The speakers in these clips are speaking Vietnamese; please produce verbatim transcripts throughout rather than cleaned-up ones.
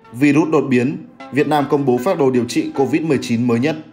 Virus đột biến, Việt Nam công bố phác đồ điều trị Covid mười chín mới nhất.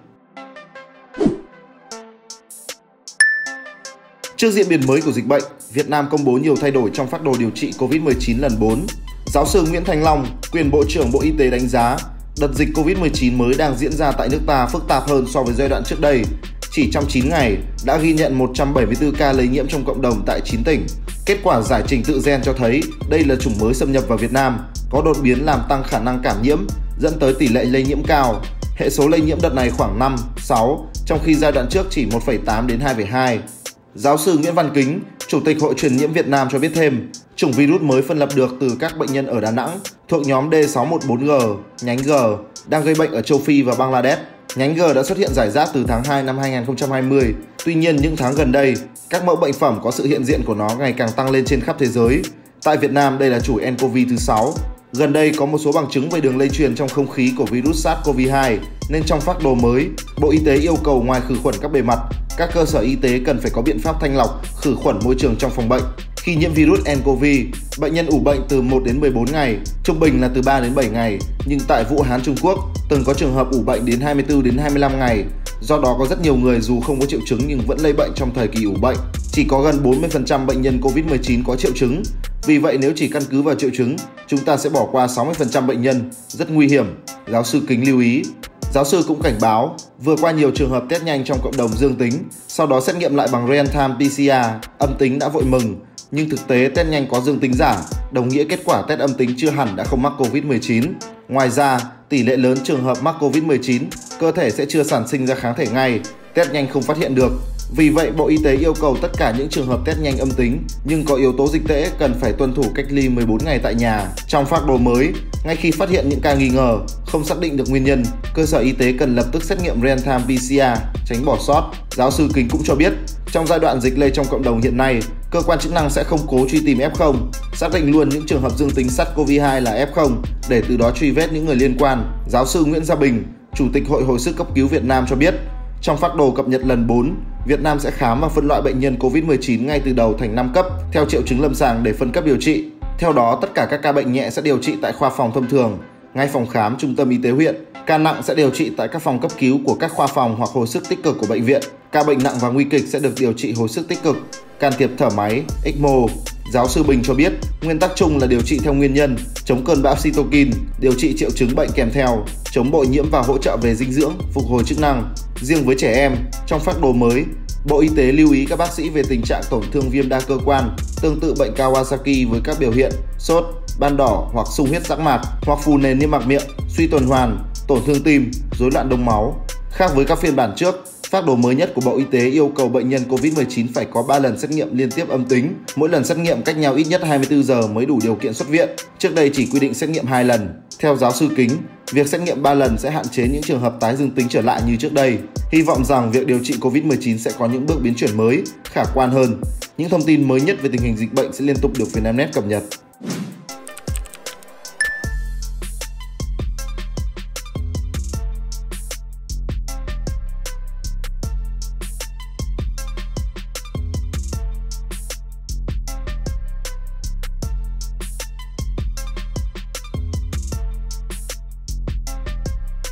Trước diễn biến mới của dịch bệnh, Việt Nam công bố nhiều thay đổi trong phác đồ điều trị Covid mười chín lần bốn. Giáo sư Nguyễn Thanh Long, quyền Bộ trưởng Bộ Y tế đánh giá, đợt dịch Covid mười chín mới đang diễn ra tại nước ta phức tạp hơn so với giai đoạn trước đây. Chỉ trong chín ngày, đã ghi nhận một trăm bảy mươi tư ca lây nhiễm trong cộng đồng tại chín tỉnh. Kết quả giải trình tự gen cho thấy đây là chủng mới xâm nhập vào Việt Nam, có đột biến làm tăng khả năng cảm nhiễm, dẫn tới tỷ lệ lây nhiễm cao. Hệ số lây nhiễm đợt này khoảng năm, sáu, trong khi giai đoạn trước chỉ một phẩy tám đến hai phẩy hai. Giáo sư Nguyễn Văn Kính, Chủ tịch Hội truyền nhiễm Việt Nam cho biết thêm, chủng virus mới phân lập được từ các bệnh nhân ở Đà Nẵng thuộc nhóm D sáu một bốn G, nhánh G, đang gây bệnh ở châu Phi và Bangladesh. Nhánh G đã xuất hiện rải rác từ tháng hai năm hai nghìn không trăm hai mươi. Tuy nhiên, những tháng gần đây, các mẫu bệnh phẩm có sự hiện diện của nó ngày càng tăng lên trên khắp thế giới. Tại Việt Nam, đây là chủng nCoV thứ sáu. Gần đây có một số bằng chứng về đường lây truyền trong không khí của virus SARS-xê o vê hai, nên trong phác đồ mới, Bộ Y tế yêu cầu ngoài khử khuẩn các bề mặt, các cơ sở y tế cần phải có biện pháp thanh lọc, khử khuẩn môi trường trong phòng bệnh. Khi nhiễm virus nCoV, bệnh nhân ủ bệnh từ một đến mười bốn ngày, trung bình là từ ba đến bảy ngày, nhưng tại Vũ Hán, Trung Quốc, từng có trường hợp ủ bệnh đến hai mươi tư đến hai mươi lăm ngày. Do đó có rất nhiều người dù không có triệu chứng nhưng vẫn lây bệnh trong thời kỳ ủ bệnh. Chỉ có gần bốn mươi phần trăm bệnh nhân Covid mười chín có triệu chứng. Vì vậy nếu chỉ căn cứ vào triệu chứng, chúng ta sẽ bỏ qua sáu mươi phần trăm bệnh nhân, rất nguy hiểm, giáo sư Kính lưu ý. Giáo sư cũng cảnh báo, vừa qua nhiều trường hợp test nhanh trong cộng đồng dương tính, sau đó xét nghiệm lại bằng real-time pê xê rờ, âm tính đã vội mừng. Nhưng thực tế test nhanh có dương tính giả, đồng nghĩa kết quả test âm tính chưa hẳn đã không mắc Covid mười chín. Ngoài ra, tỷ lệ lớn trường hợp mắc Covid mười chín, cơ thể sẽ chưa sản sinh ra kháng thể ngay, test nhanh không phát hiện được. Vì vậy, Bộ Y tế yêu cầu tất cả những trường hợp test nhanh âm tính nhưng có yếu tố dịch tễ cần phải tuân thủ cách ly mười bốn ngày tại nhà. Trong phác đồ mới, ngay khi phát hiện những ca nghi ngờ, không xác định được nguyên nhân, cơ sở y tế cần lập tức xét nghiệm real-time pê xê rờ, tránh bỏ sót. Giáo sư Kính cũng cho biết, trong giai đoạn dịch lây trong cộng đồng hiện nay, cơ quan chức năng sẽ không cố truy tìm ép không, xác định luôn những trường hợp dương tính SARS-xê o vê hai là ép không để từ đó truy vết những người liên quan. Giáo sư Nguyễn Gia Bình, Chủ tịch Hội Hồi sức cấp cứu Việt Nam cho biết, trong phác đồ cập nhật lần bốn, Việt Nam sẽ khám và phân loại bệnh nhân Covid mười chín ngay từ đầu thành năm cấp theo triệu chứng lâm sàng để phân cấp điều trị. Theo đó, tất cả các ca bệnh nhẹ sẽ điều trị tại khoa phòng thông thường, ngay phòng khám trung tâm y tế huyện. Ca nặng sẽ điều trị tại các phòng cấp cứu của các khoa phòng hoặc hồi sức tích cực của bệnh viện. Ca bệnh nặng và nguy kịch sẽ được điều trị hồi sức tích cực, can thiệp thở máy, ếch mô. Giáo sư Bình cho biết, nguyên tắc chung là điều trị theo nguyên nhân, chống cơn bão cytokine, điều trị triệu chứng bệnh kèm theo, chống bội nhiễm và hỗ trợ về dinh dưỡng, phục hồi chức năng. Riêng với trẻ em, trong phác đồ mới, Bộ Y tế lưu ý các bác sĩ về tình trạng tổn thương viêm đa cơ quan, tương tự bệnh Kawasaki với các biểu hiện sốt, ban đỏ hoặc sung huyết giác mạc, hoặc phù nền niêm mạc miệng, suy tuần hoàn, tổn thương tim, rối loạn đông máu. Khác với các phiên bản trước, phác đồ mới nhất của Bộ Y tế yêu cầu bệnh nhân Covid mười chín phải có ba lần xét nghiệm liên tiếp âm tính, mỗi lần xét nghiệm cách nhau ít nhất hai mươi tư giờ mới đủ điều kiện xuất viện. Trước đây chỉ quy định xét nghiệm hai lần. Theo giáo sư Kính, việc xét nghiệm ba lần sẽ hạn chế những trường hợp tái dương tính trở lại như trước đây. Hy vọng rằng việc điều trị Covid mười chín sẽ có những bước biến chuyển mới, khả quan hơn. Những thông tin mới nhất về tình hình dịch bệnh sẽ liên tục được Vietnamnet cập nhật.